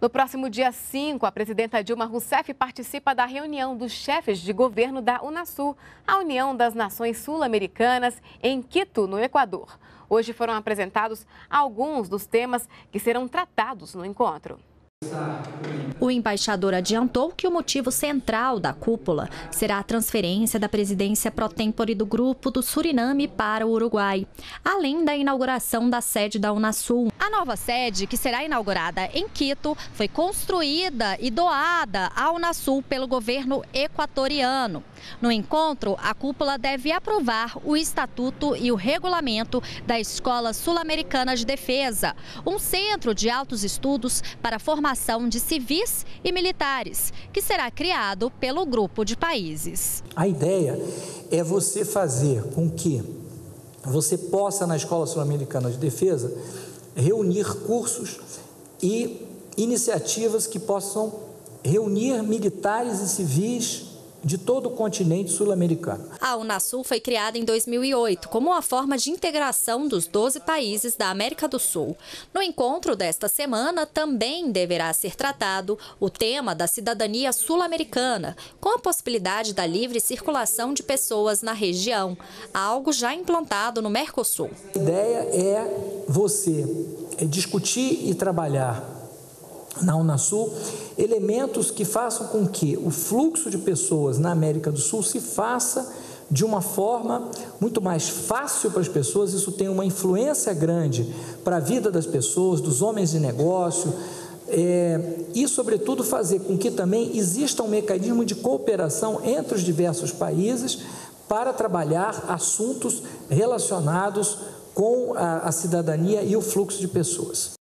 No próximo dia 5, a presidenta Dilma Rousseff participa da reunião dos chefes de governo da Unasul, a União das Nações Sul-Americanas, em Quito, no Equador. Hoje foram apresentados alguns dos temas que serão tratados no encontro. O embaixador adiantou que o motivo central da cúpula será a transferência da presidência pro-tempore do Grupo do Suriname para o Uruguai, além da inauguração da sede da Unasul. A nova sede, que será inaugurada em Quito, foi construída e doada à Unasul pelo governo equatoriano. No encontro, a cúpula deve aprovar o estatuto e o regulamento da Escola Sul-Americana de Defesa, um centro de altos estudos para a formação de civis e militares, que será criado pelo grupo de países. A ideia é você fazer com que você possa, na Escola Sul-Americana de Defesa, reunir cursos e iniciativas que possam reunir militares e civis de todo o continente sul-americano. A Unasul foi criada em 2008 como uma forma de integração dos 12 países da América do Sul. No encontro desta semana também deverá ser tratado o tema da cidadania sul-americana, com a possibilidade da livre circulação de pessoas na região, algo já implantado no Mercosul. A ideia é você discutir e trabalhar na Unasul elementos que façam com que o fluxo de pessoas na América do Sul se faça de uma forma muito mais fácil para as pessoas. Isso tem uma influência grande para a vida das pessoas, dos homens de negócio, e, sobretudo, fazer com que também exista um mecanismo de cooperação entre os diversos países para trabalhar assuntos relacionados com a cidadania e o fluxo de pessoas.